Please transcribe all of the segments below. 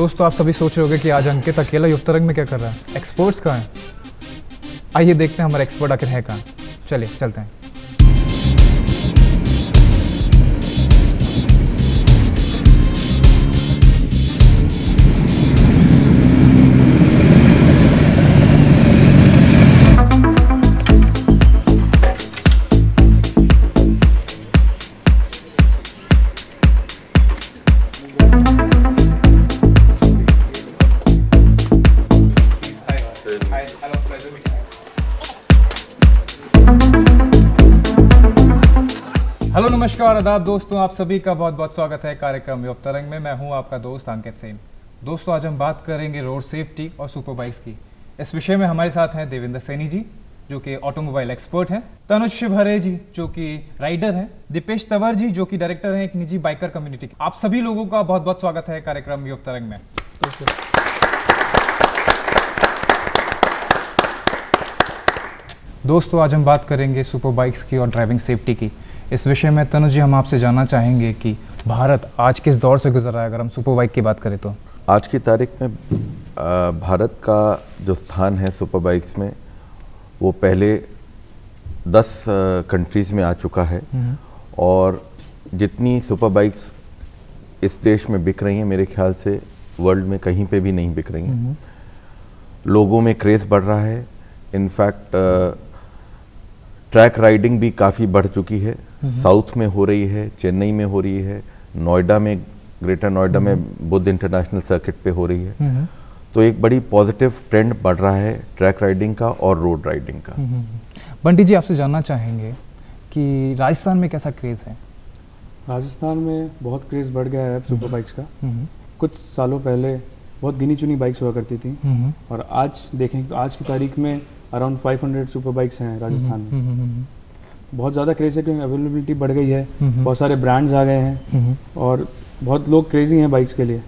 दोस्तों आप सभी सोच रहे होंगे कि आज अंकित अकेला युवतरंग में क्या कर रहा है, एक्सपर्ट्स कहाँ हैं? आइए देखते हैं हमारा एक्सपर्ट आखिर है कहाँ। चलिए चलते हैं। हेलो नमस्कार आदाब दोस्तों, आप सभी का बहुत बहुत स्वागत है कार्यक्रम युवतरंग में। मैं हूं आपका दोस्त अंकित सेन। दोस्तों आज हम बात करेंगे रोड सेफ्टी और सुपर बाइक्स की। इस विषय में हमारे साथ हैं देवेंद्र सैनी जी जो कि ऑटोमोबाइल एक्सपर्ट हैं, तनुज शिवहरे जी जो कि राइडर हैं, दीपेश तंवर जी जो कि डायरेक्टर हैं एक निजी बाइकर कम्युनिटी। आप सभी लोगों का बहुत बहुत स्वागत है कार्यक्रम युवतरंग में। दोस्तों आज हम बात करेंगे सुपर बाइक्स की और ड्राइविंग सेफ्टी की। इस विषय में तनुज जी हम आपसे जानना चाहेंगे कि भारत आज किस दौर से गुजर रहा है। अगर हम सुपर बाइक की बात करें तो आज की तारीख में भारत का जो स्थान है सुपर बाइक्स में वो पहले 10 कंट्रीज़ में आ चुका है और जितनी सुपर बाइक्स इस देश में बिक रही हैं मेरे ख्याल से वर्ल्ड में कहीं पे भी नहीं बिक रही हैं। लोगों में क्रेज़ बढ़ रहा है। इनफैक्ट ट्रैक राइडिंग भी काफ़ी बढ़ चुकी है। साउथ में हो रही है, चेन्नई में हो रही है, नोएडा में, ग्रेटर नोएडा में बुद्ध इंटरनेशनल सर्किट पे हो रही है। तो एक बड़ी पॉजिटिव ट्रेंड बढ़ रहा है ट्रैक राइडिंग का और रोड राइडिंग का। बंटी जी आपसे जानना चाहेंगे कि राजस्थान में कैसा क्रेज़ है? राजस्थान में बहुत क्रेज़ बढ़ गया है सुपर बाइक्स का। कुछ सालों पहले बहुत गिनी चुनी बाइक्स हुआ करती थी और आज देखें तो आज की तारीख में अराउंड 500 सुपर बाइक्स हैं राजस्थान में। बहुत ज़्यादा क्रेज़ है क्योंकि अवेलेबिलिटी बढ़ गई है, बहुत सारे ब्रांड्स आ गए हैं और बहुत लोग क्रेजी हैं बाइक्स के लिए।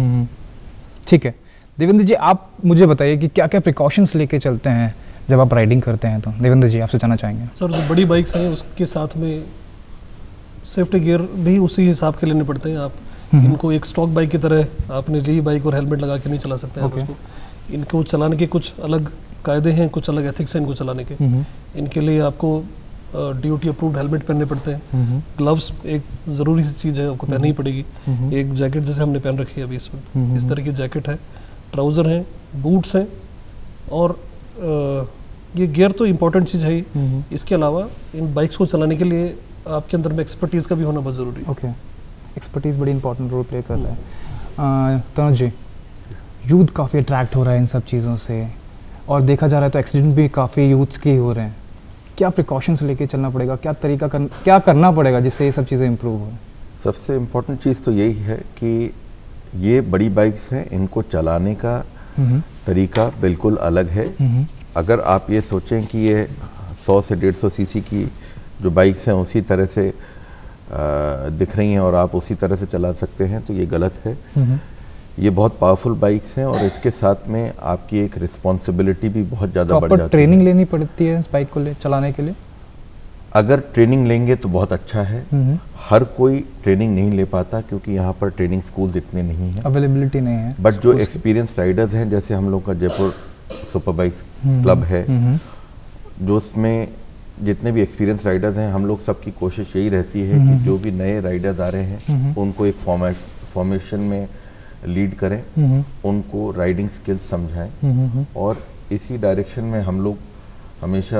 ठीक है देवेंद्र जी, आप मुझे बताइए कि क्या क्या प्रिकॉशंस लेके चलते हैं जब आप राइडिंग करते हैं। तो देवेंद्र जी आपसे जानना चाहेंगे। सर जो बड़ी बाइक्स हैं उसके साथ में सेफ्टी गियर भी उसी हिसाब के लेने पड़ते हैं। आप इनको एक स्टॉक बाइक की तरह आपने ली बाइक और हेलमेट लगा के नहीं चला सकते हैं उसको। इनको चलाने के कुछ अलग कायदे हैं, कुछ अलग एथिक्स हैं इनको चलाने के। इनके लिए आपको DOT अप्रूव्ड हेलमेट पहनने पड़ते हैं। ग्लव्स एक ज़रूरी सी चीज़ है, आपको पहननी ही पड़ेगी। एक जैकेट जैसे हमने पहन रखी है अभी इसमें, इस तरह की जैकेट है, ट्राउज़र हैं, बूट्स हैं और ये गियर तो इम्पोर्टेंट चीज़ है ही। इसके अलावा इन बाइक्स को चलाने के लिए आपके अंदर में एक्सपर्टीज़ का भी होना बहुत ज़रूरी है। ओके, एक्सपर्टीज़ बड़ी इंपॉर्टेंट रोल प्ले कर रहा है। तनुज जी, यूथ काफ़ी अट्रैक्ट हो रहा है इन सब चीज़ों से और देखा जा रहा है तो एक्सीडेंट भी काफ़ी यूथ्स के ही हो रहे हैं। क्या प्रिकॉशंस लेके चलना पड़ेगा, क्या करना पड़ेगा जिससे ये सब चीज़ें इम्प्रूव हो? सबसे इम्पोर्टेंट चीज़ तो यही है कि ये बड़ी बाइक्स हैं, इनको चलाने का तरीका बिल्कुल अलग है। अगर आप ये सोचें कि ये 100 से 150 सीसी की जो बाइक्स हैं उसी तरह से दिख रही हैं और आप उसी तरह से चला सकते हैं तो ये गलत है। ये बहुत पावरफुल बाइक्स हैं और इसके साथ में आपकी एक रिस्पॉन्सिबिलिटी भी बहुत ज़्यादा बढ़ जाती है। ट्रेनिंग लेनी पड़ती है इस बाइक को चलाने के लिए? अगर ट्रेनिंग लेंगे तो बहुत अच्छा है। हर कोई ट्रेनिंग नहीं ले पाता क्योंकि यहाँ पर ट्रेनिंग स्कूल्स इतने नहीं हैं, अवेलेबिलिटी नहीं है। बट जो एक्सपीरियंस राइडर्स हैं, जैसे हम लोग का जयपुर सुपर बाइक्स क्लब है, जो उसमें जितने भी एक्सपीरियंस राइडर्स हैं, हम लोग सबकी कोशिश यही रहती है कि जो भी नए राइडर्स आ रहे हैं उनको एक फॉर्मेशन में लीड करें, उनको राइडिंग स्किल्स समझाएं और इसी डायरेक्शन में हम लोग हमेशा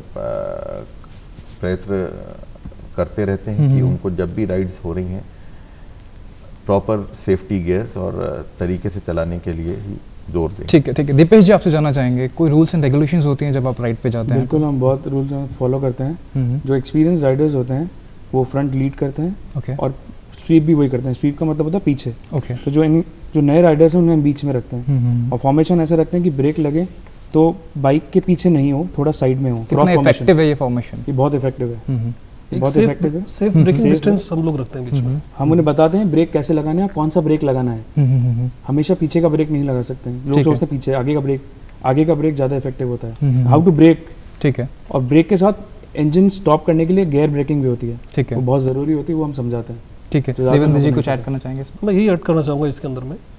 प्रयत्न करते रहते हैं कि उनको जब भी राइड्स हो रही हैं प्रॉपर सेफ्टी गियर्स और तरीके से चलाने के लिए ही जोर दें। ठीक है ठीक है। दीपेश जी आपसे जानना चाहेंगे, कोई रूल्स एंड रेगुलेशंस होती हैं जब आप राइड पे जाते हैं? बिल्कुल, हम बहुत रूल्स फॉलो करते हैं। जो एक्सपीरियंस राइडर्स होते हैं वो फ्रंट लीड करते हैं और स्वीप भी वही करते हैं। स्वीप का मतलब होता है पीछे। तो जो नए राइडर्स हैं उन्हें हम बीच में रखते हैं और फॉर्मेशन ऐसा रखते हैं कि ब्रेक लगे तो बाइक के पीछे नहीं हो, थोड़ा साइड में हो। कितना इफेक्टिव है ये फॉर्मेशन? ये बहुत इफेक्टिव है, बहुत इफेक्टिव है। सेफ ब्रेकिंग डिस्टेंस हम लोग रखते हैं बीच में। हम उन्हें बताते हैं ब्रेक कैसे लगाना है, कौन सा ब्रेक लगाना है। हमेशा पीछे का ब्रेक नहीं लगा सकते हैं। लोग सोचते हैं पीछे, आगे का ब्रेक ज़्यादा इफेक्टिव होता है। हाउ टू ब्रेक, ठीक है। और ब्रेक के साथ इंजन स्टॉप करने के लिए गियर ब्रेकिंग भी होती है, ठीक है, वो बहुत ज़रूरी होती है, वो हम समझाते हैं। ठीक है, देवेंद्र जी कुछ ऐड करना चाहेंगे इसमें? मैं यही ऐड करना चाहूँगा इसके अंदर में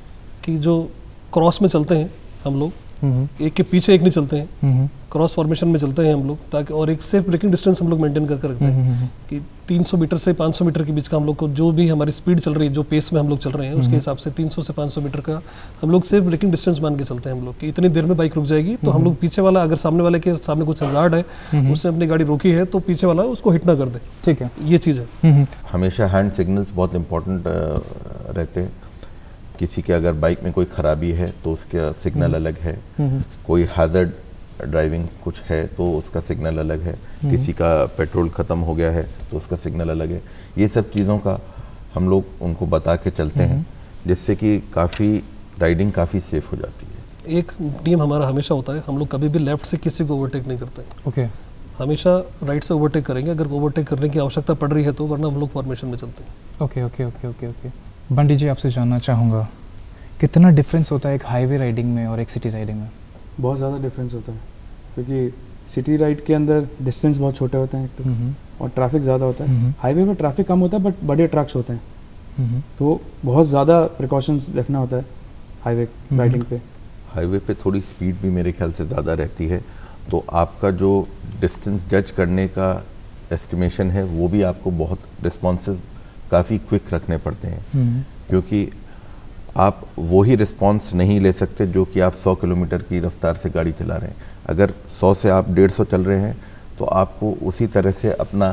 कि जो क्रॉस में चलते हैं हम लोग, एक के पीछे एक नहीं चलते हैं, क्रॉस फॉर्मेशन में चलते हैं हम लोग, ताकि और एक सेफ ब्रेकिंग डिस्टेंस हम लोग मेंटेन करके रखते हैं कि 300 मीटर से 500 मीटर के बीच का हम लोग को जो भी हमारी स्पीड चल रही है, जो पेस में हम लोग चल रहे हैं उसके हिसाब से 300 से 500 मीटर का हम लोग सेफ ब्रेकिंग डिस्टेंस मान के चलते हैं हम लोग कि इतनी देर में बाइक रुक जाएगी तो हम लोग पीछे वाला, अगर सामने वाले के सामने कुछ हज़ार्ड है, उसने अपनी गाड़ी रोकी है तो पीछे वाला उसको हिट ना कर दे। ठीक है, ये चीज़ है। हमेशा हैंड सिग्नल्स बहुत इंपॉर्टेंट रहते हैं। किसी के अगर बाइक में कोई खराबी है तो उसका सिग्नल अलग है, कोई हैजर्ड ड्राइविंग कुछ है तो उसका सिग्नल अलग है, किसी का पेट्रोल ख़त्म हो गया है तो उसका सिग्नल अलग है। ये सब चीज़ों का हम लोग उनको बता के चलते हैं, जिससे कि काफ़ी राइडिंग काफ़ी सेफ हो जाती है। एक नियम हमारा हमेशा होता है, हम लोग कभी भी लेफ्ट से किसी को ओवरटेक नहीं करते। ओके, हमेशा राइट से ओवरटेक करेंगे अगर ओवरटेक करने की आवश्यकता पड़ रही है तो, वरना हम लोग फॉर्मेशन में चलते हैं। Okay okay okay okay okay. Bunty ji, आपसे जानना चाहूँगा कितना डिफरेंस होता है एक हाईवे राइडिंग में और एक सिटी राइडिंग में? बहुत ज़्यादा डिफरेंस होता है, क्योंकि सिटी राइड के अंदर डिस्टेंस बहुत छोटे होते हैं एक तो, और ट्रैफिक ज़्यादा होता है। हाईवे में ट्रैफिक कम होता है बट बड़े ट्रक्स होते हैं, तो बहुत ज़्यादा प्रिकॉशंस रखना होता है हाईवे राइडिंग पे। हाईवे पे थोड़ी स्पीड भी मेरे ख्याल से ज़्यादा रहती है, तो आपका जो डिस्टेंस जज करने का एस्टिमेशन है वो भी आपको बहुत रिस्पॉन्सिव, काफ़ी क्विक रखने पड़ते हैं, क्योंकि आप वही रिस्पॉन्स नहीं ले सकते जो कि आप 100 किलोमीटर की रफ्तार से गाड़ी चला रहे हैं। अगर 100 से आप 150 चल रहे हैं तो आपको उसी तरह से अपना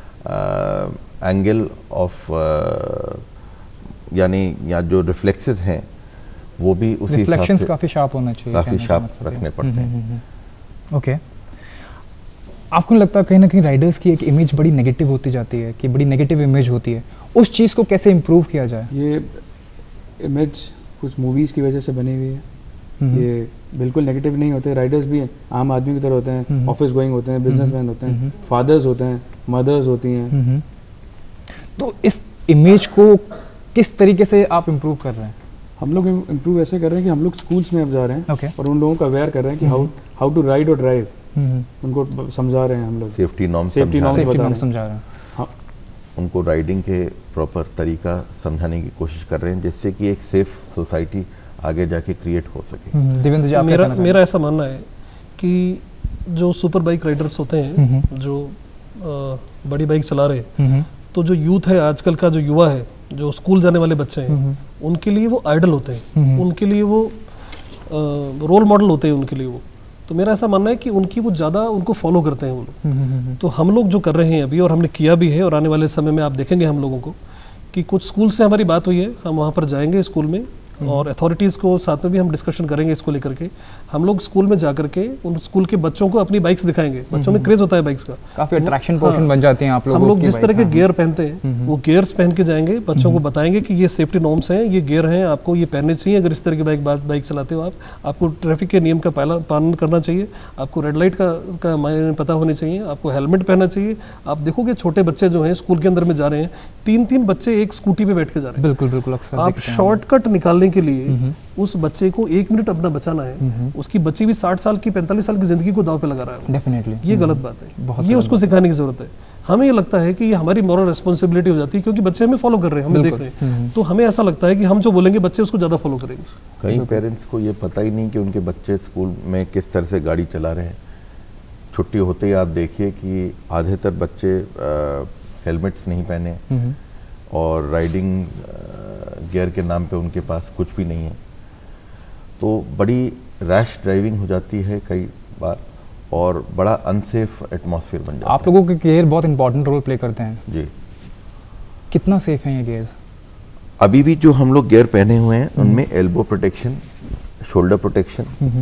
एंगल ऑफ यानी या जो रिफ्लेक्सेस हैं वो भी उसी हिसाब से काफ़ी शार्प होना चाहिए, काफ़ी शार्प रखने पड़ते हैं। ओके, आपको लगता है कहीं ना कहीं राइडर्स की एक इमेज बड़ी नेगेटिव होती जाती है, कि बड़ी नेगेटिव इमेज होती है, उस चीज़ को कैसे इम्प्रूव किया जाए? ये इमेज कुछ मूवीज़ की वजह से बनी हुई है, ये बिल्कुल नेगेटिव नहीं होते। राइडर्स भी आम आदमी की तरह होते हैं, ऑफिस गोइंग होते हैं, बिजनेसमैन होते हैं, फादर्स होते हैं, मदर्स होती हैं। तो इस इमेज को किस तरीके से आप इम्प्रूव कर रहे हैं? हम लोग इम्प्रूव ऐसे कर रहे हैं कि हम लोग स्कूल्स में अब जा रहे हैं और उन लोगों को अवेयर कर रहे हैं कि हाउ टू राइड और ड्राइव, उनको समझा रहे हैं हम लोग, सेफ्टी नॉर्म्स समझा रहे हैं। हाँ, उनको राइडिंग के प्रॉपर तरीका समझाने की कोशिश कर रहे हैं, जिससे कि एक सेफ सोसाइटी आगे जाके क्रिएट हो सके। देवेंद्र जी, मेरा ऐसा मानना है कि जो सुपर बाइक राइडर्स होते हैं, जो बड़ी बाइक चला रहे हैं, तो जो यूथ है आजकल का, जो युवा है, जो स्कूल जाने वाले बच्चे हैं, उनके लिए वो आइडल होते हैं, उनके लिए वो रोल मॉडल होते हैं उनके लिए वो। तो मेरा ऐसा मानना है कि उनकी वो ज़्यादा उनको फॉलो करते हैं वो लोग। तो हम लोग जो कर रहे हैं अभी, और हमने किया भी है, और आने वाले समय में आप देखेंगे हम लोगों को कि कुछ स्कूल से हमारी बात हुई है, हम वहाँ पर जाएंगे स्कूल में, और अथॉरिटीज़ को साथ में भी हम डिस्कशन करेंगे इसको लेकर के। हम लोग स्कूल में जा करके उन स्कूल के बच्चों को अपनी बाइक्स दिखाएंगे। बच्चों में क्रेज होता है बाइक्स का, काफी अट्रैक्शन पोर्शन बन जाते हैं आप लोगों हम लोग जिस तरह के गियर पहनते हैं वो गियर्स पहन के जाएंगे, बच्चों को बताएंगे कि ये सेफ्टी नॉर्म्स हैं, ये गियर हैं, आपको ये पहनने चाहिए। अगर इस तरह की बाइक चलाते हो आपको ट्रैफिक के नियम का पालन करना चाहिए, आपको रेड लाइट का मायने पता होने चाहिए, आपको हेलमेट पहनना चाहिए। आप देखोगे छोटे बच्चे जो हैं स्कूल के अंदर में जा रहे हैं, 3-3 बच्चे एक स्कूटी पे बैठ के जा रहे हैं। बिल्कुल बिल्कुल, अक्सर आप शॉर्टकट निकालने के लिए उस बच्चे को 1 मिनट अपना बचाना है, उसकी बच्ची भी 60 साल की 45 साल की जिंदगी को दाव पे लगा रहा है। डेफिनेटली ये गलत बात है, ये उसको सिखाने की जरूरत है। हमें ये लगता है कि ये हमारी मॉरल रिस्पॉन्सिबिलिटी हो जाती है, क्योंकि बच्चे हमें फॉलो कर रहे हैं, हमें देख रहे हैं, तो हमें ऐसा लगता है कि हम जो बोलेंगे बच्चे उसको ज़्यादा फॉलो करेंगे। कई पेरेंट्स को ये पता ही नहीं कि उनके बच्चे स्कूल में किस तरह से गाड़ी चला रहे हैं। छुट्टी होते ही आप देखिए कि आधेतर बच्चे हेलमेट्स नहीं पहने, और राइडिंग गियर के नाम पे उनके पास कुछ भी नहीं है, तो बड़ी रैश ड्राइविंग हो जाती है कई बार, और बड़ा अनसेफ एटमॉस्फेयर बन जाता है। आप लोगों के गियर बहुत इंपॉर्टेंट रोल प्ले करते हैं जी। कितना सेफ हैं ये गियर्स? अभी भी जो हम लोग गियर पहने हुए हैं उनमें एल्बो प्रोटेक्शन, शोल्डर प्रोटेक्शन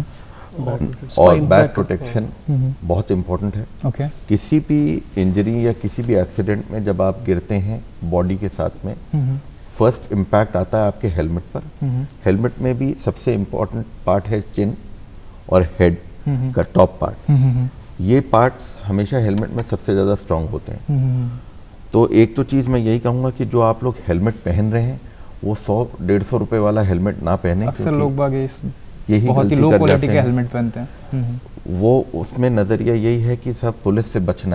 और बैक प्रोटेक्शन बहुत इम्पोर्टेंट है। ओके, किसी भी इंजरी या किसी भी एक्सीडेंट में जब आप गिरते हैं बॉडी के साथ में, फर्स्ट इम्पैक्ट आता है आपके हेलमेट पर। हेलमेट में भी सबसे इम्पोर्टेंट पार्ट है चिन और हेड का टॉप पार्ट। ये पार्ट्स हमेशा हेलमेट में सबसे ज़्यादा स्ट्रांग होते हैं। तो एक तो चीज़ मैं यही कहूँगा कि जो आप लोग हेलमेट पहन रहे हैं वो 100-150 रुपए वाला हेलमेट ना पहने। अक्सर लोग बाग यही बहुत ही लो क्वालिटी के हेलमेट पहनते हैं। वो उसमें नज़रिया यही है कि सब पुलिस से बचना है,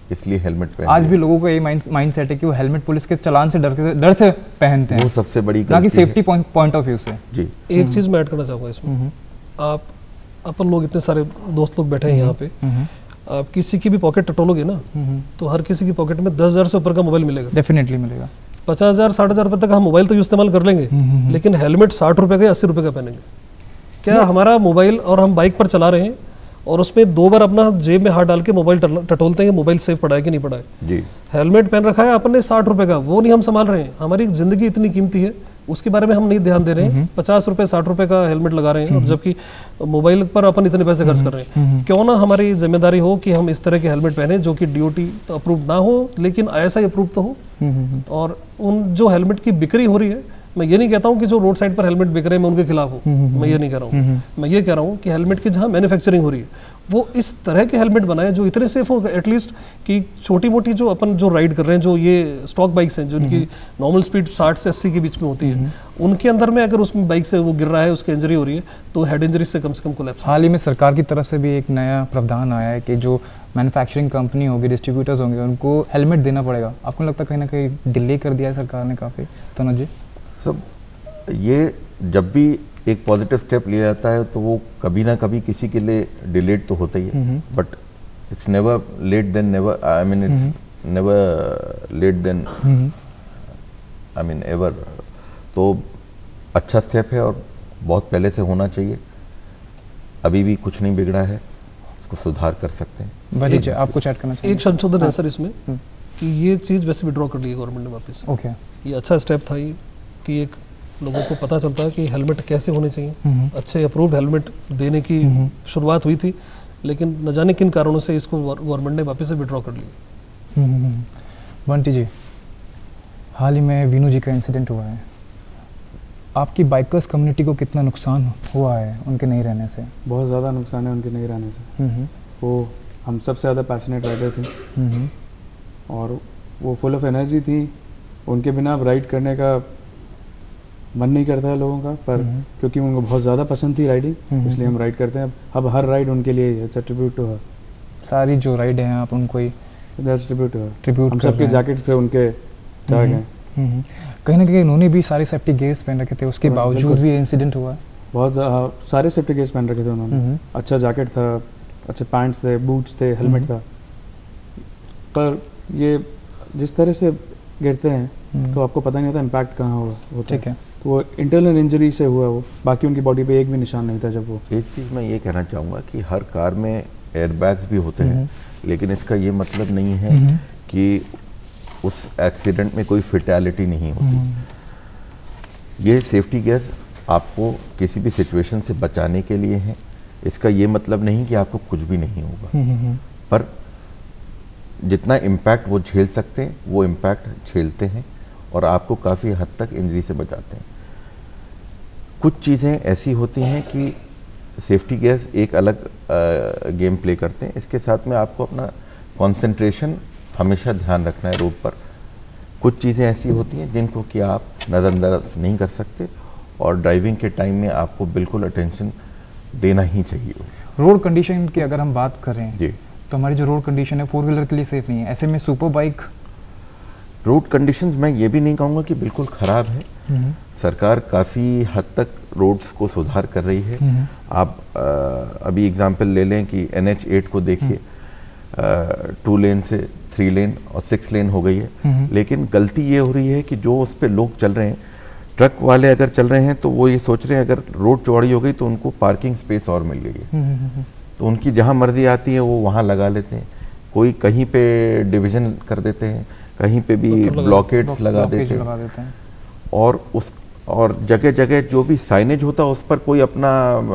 इसलिए हेलमेट पहन आज भी लोगों का ये माइंड सेट है कि वो हेलमेट पुलिस के चालान से डर से पहनते हैं, वो सबसे बड़ी ना कि सेफ्टी पॉइंट ऑफ व्यू से। जी एक चीज़ मैं ऐड करना चाहूँगा इसमें, आप अपन लोग इतने सारे दोस्त लोग बैठे हैं यहाँ पे, आप किसी की भी पॉकेट टटोलोगे ना तो हर किसी की पॉकेट में 10,000 से ऊपर का मोबाइल मिलेगा, डेफिनेटली मिलेगा। 50,000 60,000 रुपये तक हम मोबाइल तो इस्तेमाल कर लेंगे, लेकिन हेलमेट 60 रुपये का 80 रुपये का पहनेंगे। क्या हमारा मोबाइल, और हम बाइक पर चला रहे हैं और उसमें 2 बार अपना जेब में हाथ डाल के मोबाइल टटोलते हैं, मोबाइल सेफ पड़ा है कि नहीं पड़ा है। जी। हेलमेट पहन रखा है आपने 60 रुपये का, वो नहीं हम संभाल रहे हैं। हमारी जिंदगी इतनी कीमती है, उसके बारे में हम नहीं ध्यान दे रहे हैं। 50 रुपये 60 रुपये का हेलमेट लगा रहे हैं, और जबकि मोबाइल पर अपन इतने पैसे खर्च कर रहे हैं। क्यों ना हमारी जिम्मेदारी हो कि हम इस तरह के हेलमेट पहने जो कि DOT अप्रूव ना हो, लेकिन ISI अप्रूव तो हो। और उन जो हेलमेट की बिक्री हो रही है, मैं ये नहीं कहता हूँ कि जो रोड साइड पर हेलमेट बिक रहे हैं मैं उनके खिलाफ हूँ, मैं ये नहीं कह रहा हूँ। मैं ये कह रहा हूँ कि हेलमेट की जहाँ मैन्युफैक्चरिंग हो रही है वो इस तरह के हेलमेट बनाए जो इतने सेफ हो, एटलीस्ट कि छोटी मोटी जो अपन जो राइड कर रहे हैं, जो ये स्टॉक बाइक्स हैं जिनकी नॉर्मल स्पीड 60 से 80 के बीच में होती है, उनके अंदर में अगर उसमें बाइक से वो गिर रहा है, उसकी इंजरी हो रही है, तो हेड इंजरी से कम कोलैप्स। हाल ही में सरकार की तरफ से भी एक नया प्रावधान आया है कि जो मैन्युफैक्चरिंग कंपनी होगी, डिस्ट्रीब्यूटर्स होंगे, उनको हेलमेट देना पड़ेगा। आपको लगता है कहीं ना कहीं डिले कर दिया है सरकार ने काफ़ी? तनुज जी। सब ये जब भी एक पॉजिटिव स्टेप लिया जाता है तो वो कभी ना कभी किसी के लिए डिलेड तो होता ही है, but it's never late than never, I mean it's never late than, I mean ever. तो अच्छा स्टेप है और बहुत पहले से होना चाहिए। अभी भी कुछ नहीं बिगड़ा है, इसको सुधार कर सकते हैं। भाई जी, आप कुछ ऐड करना चाहिए? एक संशोधन है सर इसमें कि ये चीज़ वैसे विड्रॉ कर ली है गवर्नमेंट ने वापस। ओके, ये अच्छा स्टेप था ये कि एक लोगों को पता चलता है कि हेलमेट कैसे होने चाहिए। अच्छे अप्रूव्ड हेलमेट देने की शुरुआत हुई थी, लेकिन न जाने किन कारणों से इसको गवर्नमेंट ने वापस से विड्रॉ कर लिया। बंटी जी, हाल ही में वीनू जी का इंसिडेंट हुआ है, आपकी बाइकर्स कम्युनिटी को कितना नुकसान हुआ है उनके नहीं रहने से? बहुत ज़्यादा नुकसान है उनके नहीं रहने से। वो हम सबसे ज़्यादा पैशनेट राइडर थे और वो फुल ऑफ एनर्जी थी। उनके बिना अब राइड करने का मन नहीं करता है लोगों का, पर क्योंकि उनको बहुत ज़्यादा पसंद थी राइडिंग, इसलिए हम राइड करते हैं। अब हर राइड उनके लिए है, it's a tribute to her. सारी जो राइड हैं आप उनको ही ट्रिब्यूट टू हर, ट्रिब्यूट हम सबके जैकेट्स पे उनके टैग हैं। कहीं ना कहीं उन्होंने भी सारे सेफ्टी गियर्स पहन रखे थे, उसके बावजूद भी इंसिडेंट हुआ। बहुत सारे सेफ्टी गियर्स पहन रखे थे उन्होंने। अच्छा जैकेट था, अच्छे पैंट्स थे, बूट्स थे, हेलमेट था। पर ये जिस तरह से गिरते हैं तो आपको पता नहीं होता इम्पैक्ट कहाँ होगा। ठीक है, तो वो इंटरनल इंजरी से हुआ, वो बाकी उनकी बॉडी पे एक भी निशान नहीं था जब वो। एक चीज़ मैं ये कहना चाहूँगा कि हर कार में एयरबैग्स भी होते हैं, लेकिन इसका ये मतलब नहीं है कि उस एक्सीडेंट में कोई फेटैलिटी नहीं होती। ये सेफ्टी गियर्स आपको किसी भी सिचुएशन से बचाने के लिए हैं। इसका ये मतलब नहीं कि आपको कुछ भी नहीं होगा, पर जितना इम्पैक्ट वो झेल सकते हैं वो इम्पैक्ट झेलते हैं और आपको काफ़ी हद तक इंजरी से बचाते हैं। कुछ चीज़ें ऐसी होती हैं कि सेफ्टी गियर्स एक अलग गेम प्ले करते हैं, इसके साथ में आपको अपना कंसंट्रेशन हमेशा ध्यान रखना है रोड पर। कुछ चीज़ें ऐसी होती हैं जिनको कि आप नज़रअंदाज नहीं कर सकते और ड्राइविंग के टाइम में आपको बिल्कुल अटेंशन देना ही चाहिए। रोड कंडीशन की अगर हम बात करें जी, तो हमारी जो रोड कंडीशन है 4 व्हीलर के लिए सेफ नहीं है, ऐसे में सुपर बाइक रोड कंडीशंस मैं ये भी नहीं कहूँगा कि बिल्कुल ख़राब है। सरकार काफ़ी हद तक रोड्स को सुधार कर रही है। आप अभी एग्जांपल ले लें कि NH8 को देखिए, 2 लेन से 3 लेन और 6 लेन हो गई है, लेकिन गलती ये हो रही है कि जो उस पर लोग चल रहे हैं, ट्रक वाले अगर चल रहे हैं तो वो ये सोच रहे हैं अगर रोड चौड़ी हो गई तो उनको पार्किंग स्पेस और मिल गई है, तो उनकी जहाँ मर्जी आती है वो वहाँ लगा लेते हैं। कोई कहीं पे डिवीज़न कर देते हैं, कहीं पे भी ब्लॉकेट्स लगा देते हैं और जगह जगह जो भी साइनेज होता है उस पर कोई अपना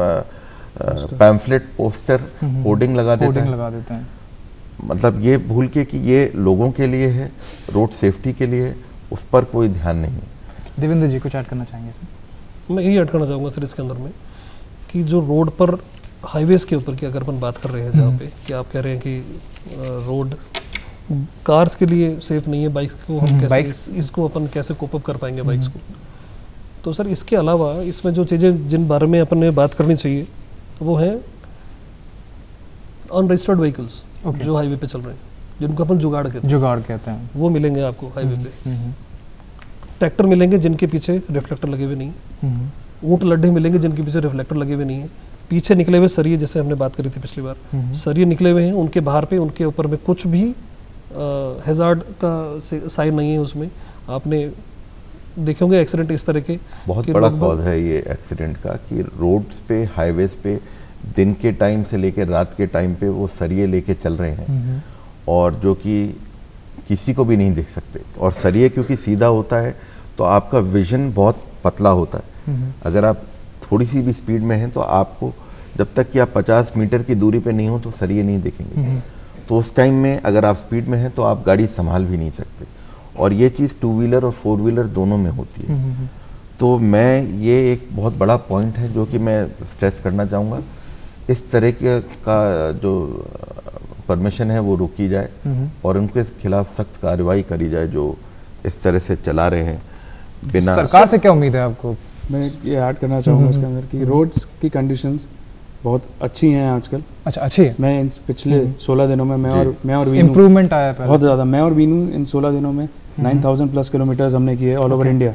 पैम्फलेट, पोस्टर, होर्डिंग लगा देते हैं। मतलब ये भूल के कि ये लोगों के लिए है, रोड सेफ्टी के लिए, उस पर कोई ध्यान नहीं है। देवेंद्र जी कुछ ऐड करना चाहेंगे इसमें? मैं यही ऐड करना चाहूँगा सर इसके अंदर में कि जो रोड पर हाईवेज के ऊपर की अगर अपन बात कर रहे हैं जहाँ पे कि आप कह रहे हैं कि रोड कार्स के लिए सेफ नहीं है, बाइक्स को हम कैसे इसको अपन कैसे कोप अप कर पाएंगे बाइक्स को। तो सर इसके अलावा इसमें जो चीज़ें जिन बारे में अपन ने बात करनी चाहिए वो है अनरजिस्टर्ड व्हीकल्स जो हाईवे पे चल रहे हैं। जिनको अपन जुगाड़ कहते हैं, वो मिलेंगे आपको हाईवे पे। ट्रैक्टर मिलेंगे जिनके पीछे रिफ्लेक्टर लगे हुए नहीं है। ऊंट लड्ढे मिलेंगे जिनके पीछे रिफ्लेक्टर लगे हुए नहीं है। पीछे निकले हुए सरिये, जैसे हमने बात करी थी पिछली बार, सरिये निकले हुए हैं, उनके बाहर पे उनके ऊपर में कुछ भी हैजार्ड का साइन नहीं है। उसमें आपने देखे होंगे एक्सीडेंट इस तरह के, बहुत बड़ा कॉज है ये एक्सीडेंट का कि रोड्स पे, हाईवेज पे दिन के टाइम से लेकर रात के टाइम पे वो सरिये लेके चल रहे हैं और जो कि किसी को भी नहीं दिख सकते। और सरिये क्योंकि सीधा होता है तो आपका विजन बहुत पतला होता है। अगर आप थोड़ी सी भी स्पीड में हैं तो आपको, जब तक कि आप 50 मीटर की दूरी पे नहीं हो तो सरिये नहीं दिखेंगे। तो उस टाइम में अगर आप स्पीड में हैं तो आप गाड़ी संभाल भी नहीं सकते। और ये चीज़ 2 व्हीलर और 4 व्हीलर दोनों में होती है। तो मैं, ये एक बहुत बड़ा पॉइंट है जो कि मैं स्ट्रेस करना चाहूँगा, इस तरह का जो परमिशन है वो रोकी जाए और उनके खिलाफ सख्त कार्रवाई करी जाए जो इस तरह से चला रहे हैं बिना। सरकार से क्या उम्मीद है आपको? मैं ये ऐड करना चाहूँगा इसके अंदर कि रोड्स की कंडीशंस बहुत अच्छी हैं आजकल। अच्छा, अच्छी है। मैं इन पिछले 16 दिनों में मैं और वीनू, इम्प्रूवमेंट आया है बहुत ज़्यादा। मैं और वीनू इन 16 दिनों में 9000 प्लस किलोमीटर्स हमने किए ऑल ओवर इंडिया।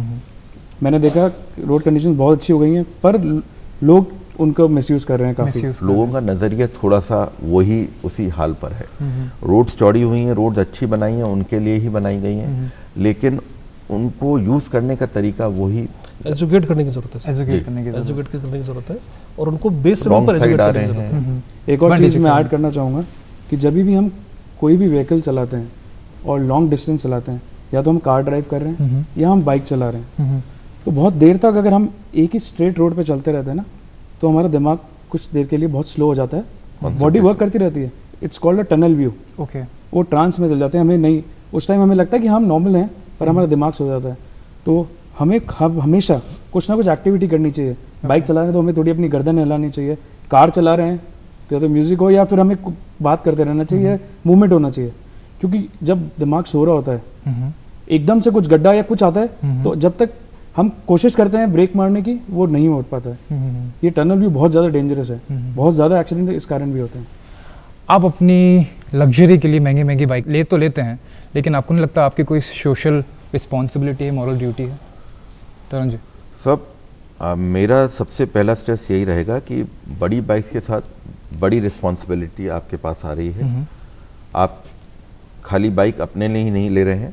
मैंने देखा रोड कंडीशन बहुत अच्छी हो गई हैं, पर लोग उनको मिसयूज कर रहे हैं काफ़ी। लोगों का नज़रिया थोड़ा सा वही उसी हाल पर है। रोड्स चौड़ी हुई हैं, रोड्स अच्छी बनाई हैं, उनके लिए ही बनाई गई हैं, लेकिन उनको यूज़ करने का तरीका वही एजुकेट करने की जरूरत है। एजुकेट करने की जरूरत है और उनको बेस लेवल पर एजुकेट करने की जरूरत है। एक और चीज़ मैं ऐड करना चाहूँगा कि जब भी हम कोई भी व्हीकल चलाते हैं और लॉन्ग डिस्टेंस चलाते हैं, या तो हम कार ड्राइव कर रहे हैं या हम बाइक चला रहे हैं, तो बहुत देर तक अगर हम एक ही स्ट्रेट रोड पे चलते रहते हैं ना, तो हमारा दिमाग कुछ देर के लिए बहुत स्लो हो जाता है, बॉडी वर्क करती रहती है। It's called a tunnel view. Okay, वो ट्रांस में चल जाते हैं। हमें नहीं, उस टाइम हमें लगता है कि हम नॉर्मल हैं, पर हमारा दिमाग सो जाता है। तो हमें हमेशा कुछ ना कुछ एक्टिविटी करनी चाहिए। बाइक चला रहे हैं तो हमें थोड़ी अपनी गर्दन हिलानी चाहिए। कार चला रहे हैं तो या तो म्यूजिक हो या फिर हमें बात करते रहना चाहिए, मूवमेंट होना चाहिए। क्योंकि जब दिमाग सो रहा होता है, एकदम से कुछ गड्ढा या कुछ आता है, तो जब तक हम कोशिश करते हैं ब्रेक मारने की, वो नहीं हो पाता है। ये टनल व्यू बहुत ज़्यादा डेंजरस है। बहुत ज़्यादा एक्सीडेंट इस कारण भी होते हैं। आप अपनी लग्जरी के लिए महंगी महंगी बाइक ले तो लेते हैं, लेकिन आपको नहीं लगता आपकी कोई सोशल रिस्पॉन्सिबिलिटी है, मॉरल ड्यूटी है? तरुण जी। सब मेरा सबसे पहला स्ट्रेस यही रहेगा कि बड़ी बाइक्स के साथ बड़ी रिस्पॉन्सिबिलिटी आपके पास आ रही है। आप खाली बाइक अपने लिए ही नहीं ले रहे हैं,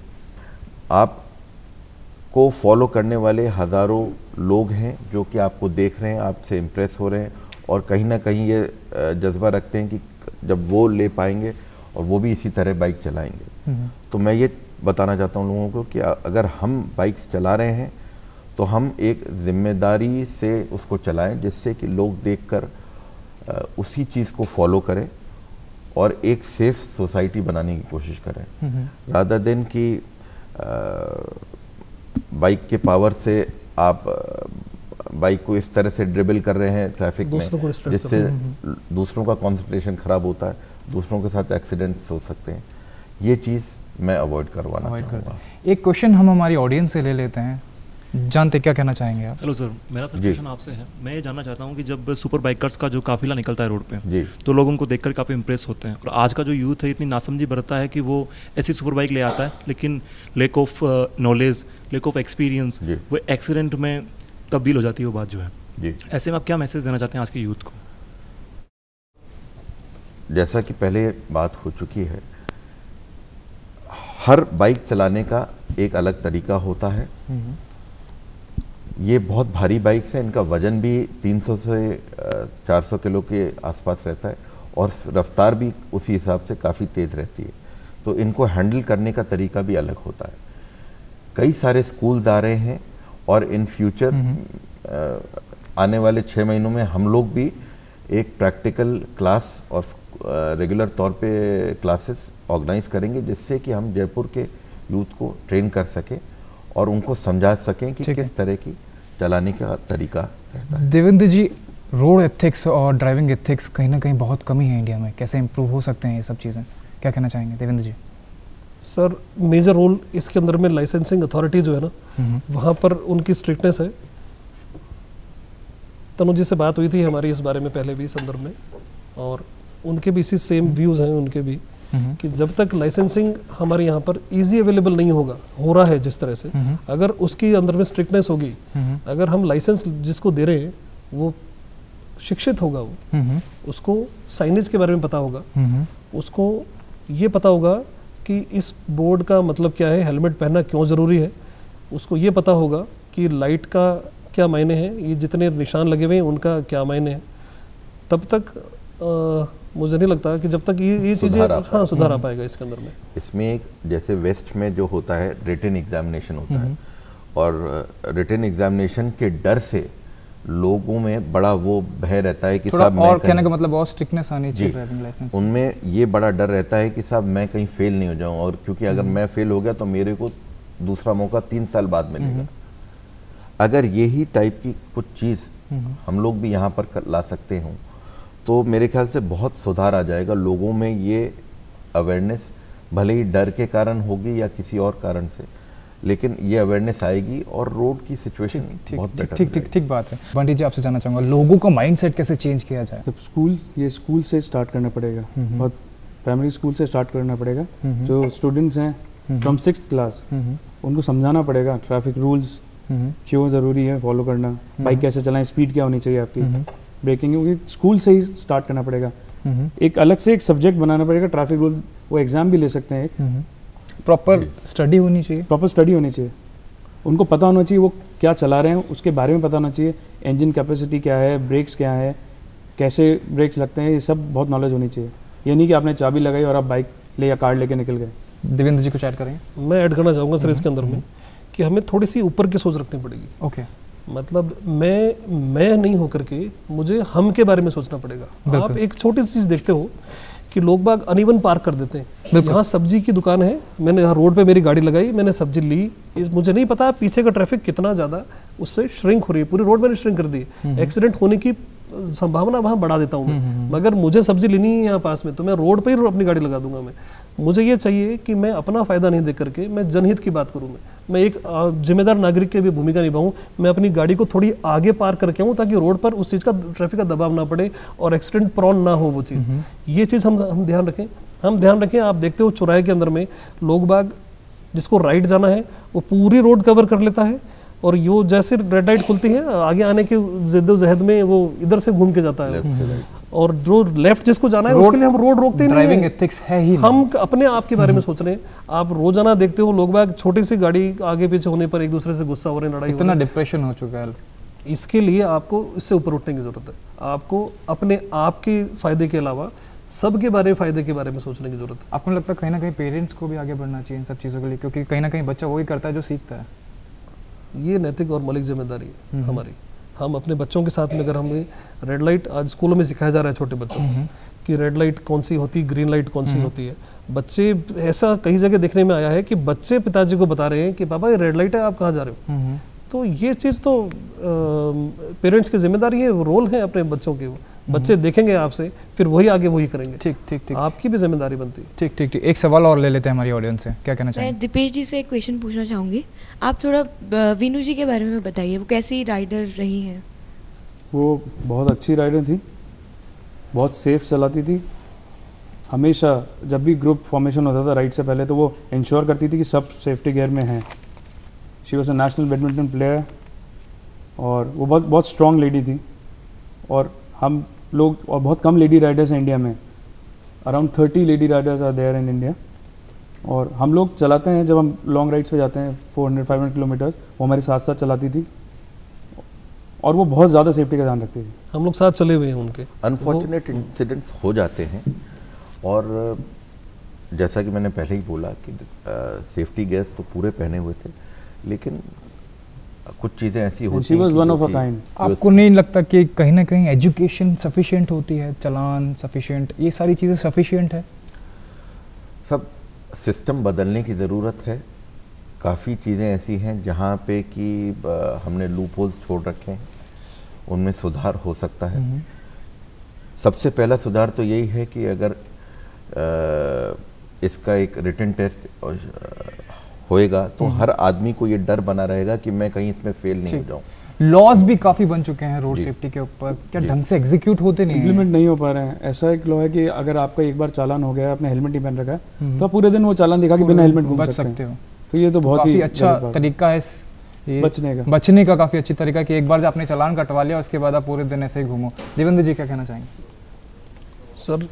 आप को फॉलो करने वाले हज़ारों लोग हैं जो कि आपको देख रहे हैं, आपसे इम्प्रेस हो रहे हैं और कहीं ना कहीं ये जज्बा रखते हैं कि जब वो ले पाएंगे और वो भी इसी तरह बाइक चलाएंगे। तो मैं ये बताना चाहता हूँ लोगों को कि अगर हम बाइक्स चला रहे हैं तो हम एक जिम्मेदारी से उसको चलाएं, जिससे कि लोग देखकर उसी चीज़ को फॉलो करें और एक सेफ सोसाइटी बनाने की कोशिश करें, रादर देन कि बाइक के पावर से आप बाइक को इस तरह से ड्रिबल कर रहे हैं ट्रैफिक में, जिससे दूसरों का कंसंट्रेशन खराब होता है, दूसरों के साथ एक्सीडेंट्स हो सकते हैं। ये चीज़ मैं अवॉइड करवाना चाहूँगा। एक क्वेश्चन हम हमारी ऑडियंस से ले लेते हैं, जानते क्या कहना चाहेंगे आप? हेलो सर, मेरा सर क्वेश्चन आपसे है। मैं ये जानना चाहता हूँ कि जब सुपर बाइकर्स का जो काफिला निकलता है रोड पे, तो लोग उनको देखकर काफ़ी इंप्रेस होते हैं, और आज का जो यूथ है इतनी नासमझी बरतता है कि वो ऐसी सुपर बाइक ले आता है, लेकिन lack of knowledge, lack of experience, वो एक्सीडेंट में तब्दील हो जाती है वो बात जो है। ऐसे में आप क्या मैसेज देना चाहते हैं आज के यूथ को? जैसा कि पहले बात हो चुकी है, हर बाइक चलाने का एक अलग तरीका होता है। ये बहुत भारी बाइक्स हैं, इनका वजन भी 300 से 400 किलो के आसपास रहता है और रफ्तार भी उसी हिसाब से काफ़ी तेज़ रहती है, तो इनको हैंडल करने का तरीका भी अलग होता है। कई सारे स्कूल्स आ रहे हैं और इन फ्यूचर आने वाले 6 महीनों में हम लोग भी एक प्रैक्टिकल क्लास और रेगुलर तौर पे क्लासेस ऑर्गेनाइज करेंगे, जिससे कि हम जयपुर के यूथ को ट्रेन कर सकें और उनको समझा सकें कि किस तरह की चलाने का तरीका रहता है। देवेंद्र जी, रोड एथिक्स और ड्राइविंग एथिक्स कहीं ना कहीं बहुत कमी है इंडिया में, कैसे इम्प्रूव हो सकते हैं ये सब चीज़ें, क्या कहना चाहेंगे Devendra ji? Sir, major role इसके अंदर में लाइसेंसिंग अथॉरिटी जो है ना, वहाँ पर उनकी स्ट्रिक्टनेस है। तनुज जी से बात हुई थी हमारी इस बारे में पहले भी संदर्भ में, और उनके भी इसी सेम व्यूज़ हैं उनके भी, कि जब तक लाइसेंसिंग हमारे यहाँ पर इजी अवेलेबल नहीं होगा, हो रहा है जिस तरह से, अगर उसके अंदर में स्ट्रिक्टनेस होगी, अगर हम लाइसेंस जिसको दे रहे हैं वो शिक्षित होगा, वो उसको साइनेज के बारे में पता होगा, उसको ये पता होगा कि इस बोर्ड का मतलब क्या है, हेलमेट पहनना क्यों ज़रूरी है, उसको ये पता होगा कि लाइट का क्या मायने हैं, ये जितने निशान लगे हुए हैं उनका क्या मायने हैं, तब तक मुझे नहीं लगता कि जब तक ये चीज़ें हाँ सुधार आ पाएगा इसके अंदर में। इसमें एक जैसे वेस्ट में जो होता है रिटन एग्जामिनेशन होता है, और रिटन एग्जामिनेशन के डर से लोगों में बड़ा वो भय रहता है कि साहब और कहने का मतलब और स्ट्रिक्टनेस आनी चाहिए ड्राइविंग लाइसेंस, उनमें ये बड़ा डर रहता है कि साहब मैं कहीं फेल नहीं हो जाऊं, और क्योंकि अगर मैं फेल हो गया तो मेरे को दूसरा मौका 3 साल बाद मिलेगा। अगर यही टाइप की कुछ चीज़ हम लोग भी यहाँ पर ला सकते हों तो मेरे ख्याल से बहुत सुधार आ जाएगा लोगों में। ये अवेयरनेस भले ही डर के कारण होगी या किसी और कारण से, लेकिन ये अवेयरनेस आएगी और रोड की सिचुएशन बहुत बेटर। ठीक बात है। बंटी जी, आपसे जानना चाहूँगा लोगों का माइंडसेट कैसे चेंज किया जाए? जब स्कूल से स्टार्ट करना पड़ेगा, बहुत प्राइमरी स्कूल से स्टार्ट करना पड़ेगा। जो स्टूडेंट्स हैं फ्रॉम 6th क्लास, उनको समझाना पड़ेगा ट्रैफिक रूल्स क्यों ज़रूरी है फॉलो करना, बाइक कैसे चलाएं, स्पीड क्या होनी चाहिए आपकी, ब्रेकिंग, स्कूल से ही स्टार्ट करना पड़ेगा। एक अलग से एक सब्जेक्ट बनाना पड़ेगा ट्रैफिक रूल, वो एग्जाम भी ले सकते हैं। एक प्रॉपर स्टडी होनी चाहिए, उनको पता होना चाहिए वो क्या चला रहे हैं, उसके बारे में पता होना चाहिए, इंजन कैपेसिटी क्या है, ब्रेक्स क्या है, कैसे ब्रेक्स लगते हैं, ये सब बहुत नॉलेज होनी चाहिए। ये नहीं कि आपने चाबी लगाई और आप बाइक ले या कार लेके निकल गए। देवेंद्र जी कुछ ऐड करेंगे? मैं ऐड करना चाहूँगा सर इसके अंदर में कि हमें थोड़ी सी ऊपर की सोच रखनी पड़ेगी। ओके, मतलब मैं नहीं होकर के मुझे हम के बारे में सोचना पड़ेगा। आप एक छोटी सी चीज़ देखते हो कि लोग बाग अनइवन पार्क कर देते हैं। यहाँ सब्जी की दुकान है, मैंने यहाँ रोड पे मेरी गाड़ी लगाई, मैंने सब्जी ली, मुझे नहीं पता पीछे का ट्रैफिक कितना ज़्यादा उससे श्रिंक हो रही है, पूरी रोड मैंने श्रिंक कर दी, एक्सीडेंट होने की संभावना वहाँ बढ़ा देता हूँ मैं। मगर मुझे सब्जी लेनी है यहाँ पास में, तो मैं रोड पे ही अपनी गाड़ी लगा दूंगा। मुझे ये चाहिए कि मैं अपना फ़ायदा नहीं देख करके मैं जनहित की बात करूँ, मैं एक जिम्मेदार नागरिक की भी भूमिका निभाऊँ, मैं अपनी गाड़ी को थोड़ी आगे पार्क करके आऊँ ताकि रोड पर उस चीज़ का ट्रैफिक का दबाव ना पड़े और एक्सीडेंट प्रॉन ना हो वो चीज़। ये चीज़ हम ध्यान रखें। आप देखते हो चौराहे के अंदर में लोग बाग जिसको राइट जाना है वो पूरी रोड कवर कर लेता है, और यो जैसे रेड लाइट खुलती है आगे आने के जहद में वो इधर से घूम के जाता है, और जो लेफ्ट जिसको जाना है उसके लिए हम रोड रोकते ही नहीं। ड्राइविंग एथिक्स है ही, हम अपने आप के बारे में सोच रहे हैं। आप रोजाना देखते हो लोग बाग छोटी सी गाड़ी आगे पीछे होने पर एक दूसरे से गुस्सा हो रहे हैं, लड़ाई, इतना डिप्रेशन हो चुका है। इसके लिए आपको इससे ऊपर उठने की जरूरत है। आपको अपने आप के फायदे के अलावा सबके फायदे के बारे में सोचने की जरूरत है। आपको लगता है कहीं ना कहीं पेरेंट्स को भी आगे बढ़ना चाहिए इन सब चीज़ों के लिए, क्योंकि कहीं ना कहीं बच्चा वही करता है जो सीखता है। ये नैतिक और मौलिक जिम्मेदारी है हमारी। हम अपने बच्चों के साथ में अगर हमें रेड लाइट आज स्कूलों में सिखाया जा रहा है छोटे बच्चों को कि रेड लाइट कौन सी होती है, ग्रीन लाइट कौन सी होती है, बच्चे ऐसा कई जगह देखने में आया है कि बच्चे पिताजी को बता रहे हैं कि पापा ये रेड लाइट है, आप कहाँ जा रहे हो। तो ये चीज़ तो पेरेंट्स की जिम्मेदारी है, रोल है अपने बच्चों के। बच्चे देखेंगे आपसे, फिर वही आगे वही करेंगे। ठीक, आपकी भी जिम्मेदारी बनती है। ठीक। एक सवाल और ले लेते हैं हमारी ऑडियंस से, क्या कहना चाहिए? मैं दीपेश जी से एक क्वेश्चन पूछना चाहूँगी। आप थोड़ा वीनू जी के बारे में बताइए, वो कैसी राइडर रही हैं? वो बहुत अच्छी राइडर थी, बहुत सेफ चलाती थी। हमेशा जब भी ग्रुप फॉर्मेशन होता था राइड से पहले तो वो इंश्योर करती थी कि सब सेफ्टी गियर में हैं। She was a national badminton player, और वो बहुत स्ट्रॉन्ग लेडी थी। और हम लोग, और बहुत कम लेडी राइडर्स हैं इंडिया में, around 30 lady riders are there in India. और हम लोग चलाते हैं जब हम लॉन्ग राइड्स पे जाते हैं 400-500 किलोमीटर्स, वो हमारे साथ साथ चलाती थी, और वो बहुत ज़्यादा सेफ्टी का ध्यान रखती थी। हम लोग साथ चले हुए हैं उनके। अनफॉर्चुनेट इंसिडेंट्स हो जाते हैं, और जैसा कि मैंने पहले ही बोला कि सेफ्टी गियर्स तो पूरे पहने हुए थे, लेकिन कुछ चीज़ें ऐसी होती हैं। आपको नहीं लगता कि कहीं ना कहीं एजुकेशन सफिशिएंट होती है, चलान सफिशिएंट, ये सारी चीज़ें सफिशिएंट है? सब सिस्टम बदलने की ज़रूरत है। काफ़ी चीज़ें ऐसी हैं जहाँ पे कि हमने लूप होल्स छोड़ रखे हैं, उनमें सुधार हो सकता है। सबसे पहला सुधार तो यही है कि अगर इसका एक रिटन टेस्ट होएगा तो हर आदमी को ये डर बना रहेगा कि मैं कहीं इसमें फेल नहीं हो जाऊं। लॉज भी काफ़ी बन चुके हैं रोड सेफ्टी के ऊपर, क्या ढंग से एग्जीक्यूट होते नहीं, इम्प्लीमेंट नहीं हो पा रहे हैं। ऐसा एक लॉ है कि अगर आपका एक बार चालान हो गया, आपने हेलमेट नहीं पहन रखा है, तो आप पूरे दिन वो चालान दिखा के बिना हेलमेट घूम सकते हो। तो ये तो बहुत ही अच्छा तरीका है बचने का काफ़ी अच्छी तरीका कि एक बार जब आपने चालान कटवा लिया उसके बाद आप पूरे दिन ऐसे ही घूमो। देवेंद्र जी क्या कहना चाहेंगे? सर,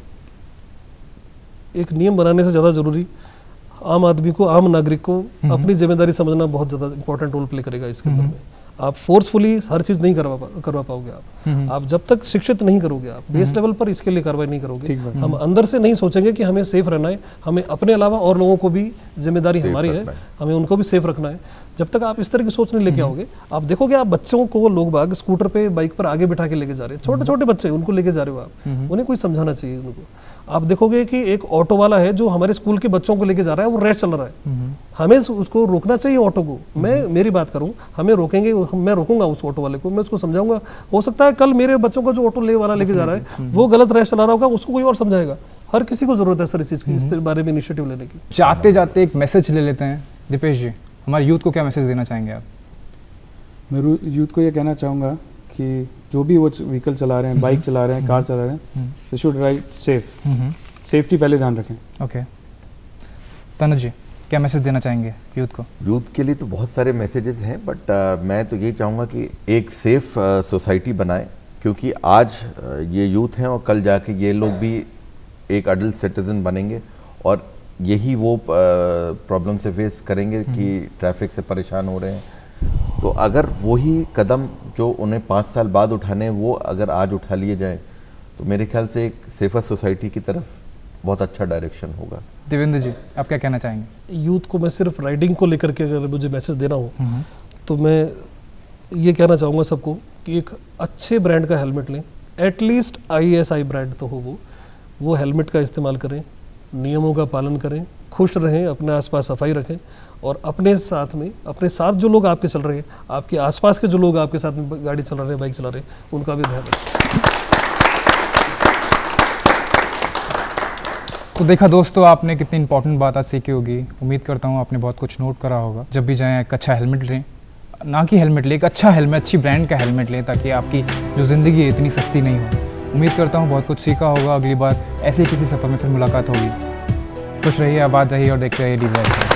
एक नियम बनाने से ज़्यादा जरूरी आम आदमी को, आम नागरिक को अपनी जिम्मेदारी समझना बहुत ज़्यादा इंपॉर्टेंट रोल प्ले करेगा इसके अंदर में। आप फोर्सफुली हर चीज़ नहीं करवा पाओगे आप जब तक शिक्षित नहीं करोगे, आप बेस लेवल पर इसके लिए कार्रवाई नहीं करोगे। हम अंदर से नहीं सोचेंगे कि हमें सेफ रहना है, हमें अपने अलावा और लोगों को भी जिम्मेदारी हमारी है, हमें उनको भी सेफ रखना है। जब तक आप इस तरह की सोच नहीं लेके आओगे, आप देखोगे आप बच्चों को लोग बाग स्कूटर पे, बाइक पर आगे बिठा के लेके जा रहे हैं, छोटे छोटे बच्चे उनको लेके जा रहे हो आप, उन्हें कोई समझाना चाहिए उनको। आप देखोगे कि एक ऑटो वाला है जो हमारे स्कूल के बच्चों को लेके जा रहा है, वो रेस चल रहा है, हमें उसको रोकना चाहिए ऑटो को। मैं मेरी बात करूं, हमें रोकेंगे, मैं रोकूंगा उस ऑटो वाले को, मैं उसको समझाऊंगा। हो सकता है कल मेरे बच्चों का जो ऑटो वाला लेके जा रहा है वो गलत रेस चला रहा होगा, उसको कोई और समझाएगा। हर किसी को जरूरत है सर इस चीज की, इस बारे में इनिशिएटिव लेने की। जाते जाते एक मैसेज ले लेते हैं, दीपेश जी, हमारे यूथ को क्या मैसेज देना चाहेंगे आप? मैं यूथ को ये कहना चाहूँगा कि जो भी वो व्हीकल चला रहे हैं, बाइक चला रहे हैं, कार चला रहे हैं, they should ride safe. Safety पहले ध्यान रखें। ओके, तनुज जी क्या मैसेज देना चाहेंगे यूथ को? यूथ के लिए तो बहुत सारे मैसेजेस हैं, बट मैं तो ये चाहूँगा कि एक सेफ सोसाइटी बनाए, क्योंकि आज ये यूथ हैं और कल जाके ये लोग भी एक अडल्ट सिटीजन बनेंगे और यही वो प्रॉब्लम से फेस करेंगे कि ट्रैफिक से परेशान हो रहे हैं। तो अगर वही कदम जो उन्हें 5 साल बाद उठाने, वो अगर आज उठा लिए जाए तो मेरे ख्याल से एक सेफर सोसाइटी की तरफ बहुत अच्छा डायरेक्शन होगा। देवेंद्र जी आप क्या कहना चाहेंगे? यूथ को मैं सिर्फ राइडिंग को लेकर के अगर मुझे मैसेज देना हो तो मैं ये कहना चाहूँगा सबको कि एक अच्छे ब्रांड का हेलमेट लें, एटलीस्ट ISI ब्रांड तो हो वो हेलमेट का इस्तेमाल करें, नियमों का पालन करें, खुश रहें, अपने आसपास सफाई रखें और अपने साथ में, अपने साथ जो लोग आपके चल रहे हैं, आपके आसपास के जो लोग आपके साथ में गाड़ी चला रहे हैं, बाइक चला रहे हैं, उनका भी ध्यान रखें। तो देखा दोस्तों, आपने कितनी इंपॉर्टेंट बात आज सीखी होगी। उम्मीद करता हूँ आपने बहुत कुछ नोट करा होगा। जब भी जाएं एक अच्छा हेलमेट लें, ना कि हेलमेट लें, एक अच्छा हेलमेट, अच्छी ब्रांड का हेलमेट लें, ताकि आपकी जो ज़िंदगी है इतनी सस्ती नहीं हो। उम्मीद करता हूँ बहुत कुछ सीखा होगा। अगली बार ऐसे ही किसी सफ़र में फिर मुलाकात होगी। खुश रहिए, आबाद रहिए और देखते रहिए DD राजस्थान।